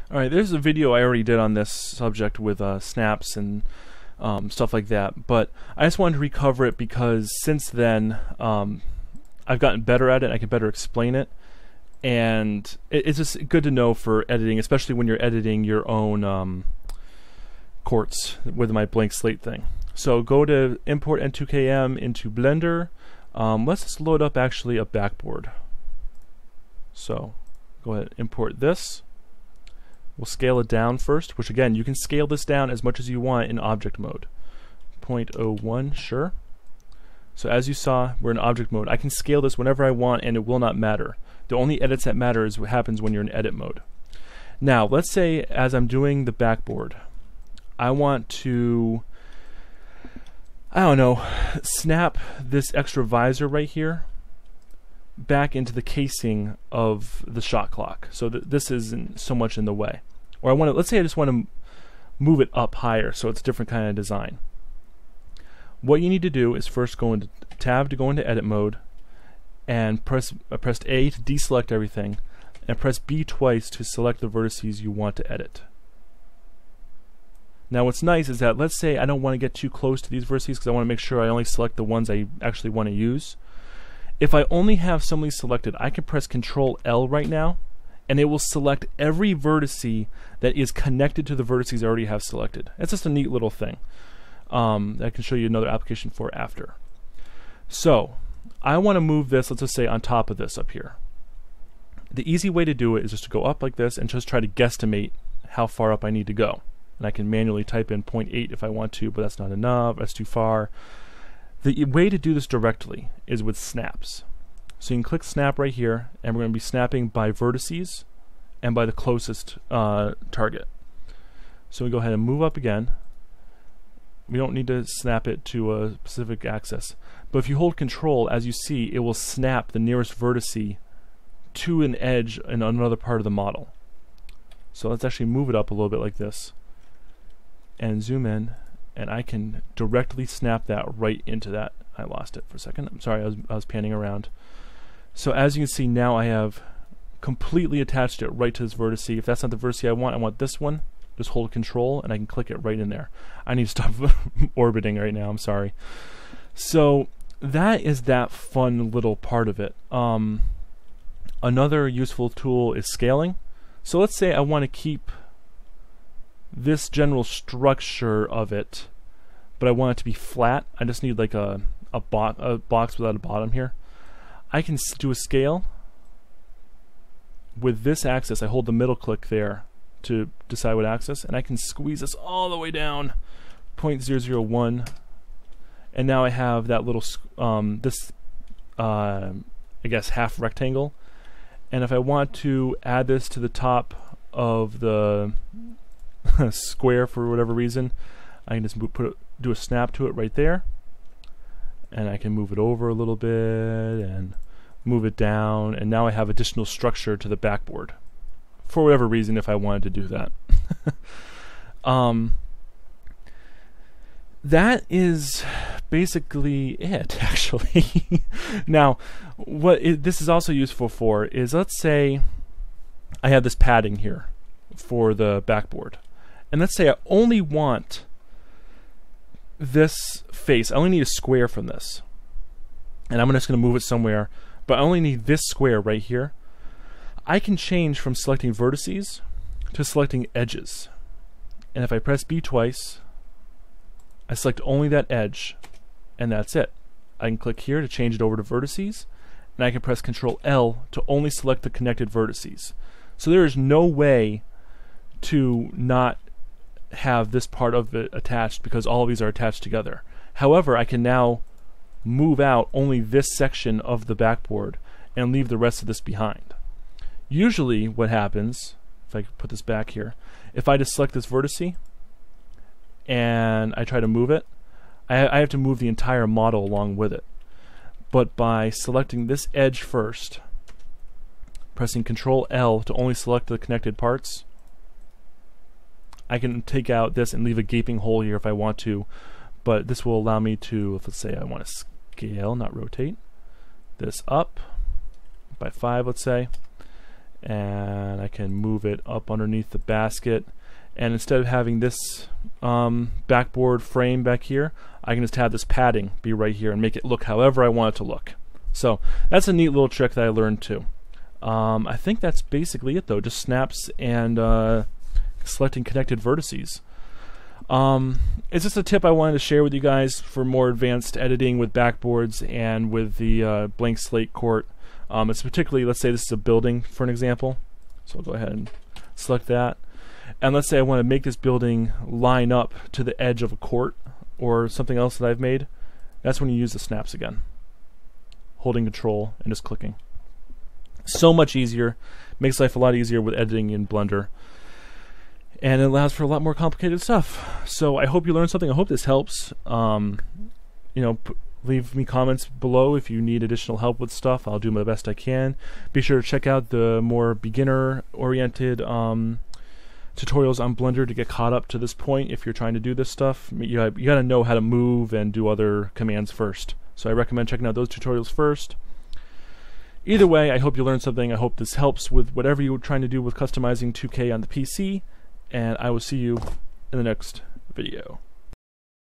Alright, there's a video I already did on this subject with snaps and stuff like that, but I just wanted to recover it because since then I've gotten better at it, I can better explain it, and it's just good to know for editing, especially when you're editing your own quartz with my blank slate thing. So go to import N2KM into Blender. Let's just load up actually a backboard. So go ahead and import this. We'll scale it down first, which again, you can scale this down as much as you want in object mode. 0.01, sure. So as you saw, we're in object mode. I can scale this whenever I want and it will not matter. The only edits that matter is what happens when you're in edit mode. Now, let's say as I'm doing the backboard, I want to, I don't know, snap this extra visor right here back into the casing of the shot clock so that this isn't so much in the way. Or I want to, let's say I just want to move it up higher so it's a different kind of design. What you need to do is first go into tab to go into edit mode and press A to deselect everything and press B twice to select the vertices you want to edit. Now what's nice is that let's say I don't want to get too close to these vertices because I want to make sure I only select the ones I actually want to use. If I only have some of these selected, I can press Control L right now and it will select every vertice that is connected to the vertices I already have selected. It's just a neat little thing that I can show you another application for after. So I want to move this, let's just say on top of this up here. The easy way to do it is just to go up like this and just try to guesstimate how far up I need to go. And I can manually type in 0.8 if I want to, but that's not enough, that's too far. The way to do this directly is with snaps. So you can click snap right here, and we're going to be snapping by vertices and by the closest target. So we go ahead and move up again. We don't need to snap it to a specific axis. But if you hold Control, as you see, it will snap the nearest vertice to an edge in another part of the model. So let's actually move it up a little bit like this and zoom in, and I can directly snap that right into that. I lost it for a second. I'm sorry, I was panning around. So as you can see, now I have completely attached it right to this vertice. If that's not the vertice I want this one. Just hold Control and I can click it right in there. I need to stop orbiting right now, I'm sorry. So that is that fun little part of it. Another useful tool is scaling. So let's say I want to keep this general structure of it, but I want it to be flat. I just need like a box without a bottom here. I can do a scale. With this axis, I hold the middle click there to decide what axis, and I can squeeze this all the way down 0.001, and now I have that little I guess half rectangle. And if I want to add this to the top of the square for whatever reason, I can just do a snap to it right there, and I can move it over a little bit and move it down, and now I have additional structure to the backboard for whatever reason if I wanted to do that. That is basically it, actually. Now, what this is also useful for is, let's say I have this padding here for the backboard, and let's say I only want this face. I only need a square from this, and I'm just going to move it somewhere, but I only need this square right here. I can change from selecting vertices to selecting edges, and if I press B twice, I select only that edge, and that's it. I can click here to change it over to vertices, and I can press Control L to only select the connected vertices. So there is no way to not have this part of it attached because all of these are attached together. However, I can now move out only this section of the backboard and leave the rest of this behind. Usually what happens, if I put this back here, if I just select this vertice and I try to move it, I have to move the entire model along with it. But by selecting this edge first, pressing Control L to only select the connected parts, I can take out this and leave a gaping hole here if I want to, but this will allow me to, let's say I want to scale, not rotate, this up by 5, let's say, and I can move it up underneath the basket, and instead of having this backboard frame back here, I can just have this padding be right here and make it look however I want it to look. So that's a neat little trick that I learned too. I think that's basically it though, just snaps and selecting connected vertices. It's just a tip I wanted to share with you guys for more advanced editing with backboards and with the blank slate court. It's particularly, let's say this is a building for an example, so I'll go ahead and select that, and let's say I want to make this building line up to the edge of a court or something else that I've made. That's when you use the snaps again, holding control and just clicking. So much easier, makes life a lot easier with editing in Blender, and it allows for a lot more complicated stuff. So I hope you learned something. I hope this helps. Leave me comments below if you need additional help with stuff. I'll do my best I can. Be sure to check out the more beginner-oriented tutorials on Blender to get caught up to this point if you're trying to do this stuff. You got to know how to move and do other commands first. So I recommend checking out those tutorials first. Either way, I hope you learned something. I hope this helps with whatever you're trying to do with customizing 2K on the PC, and I will see you in the next video.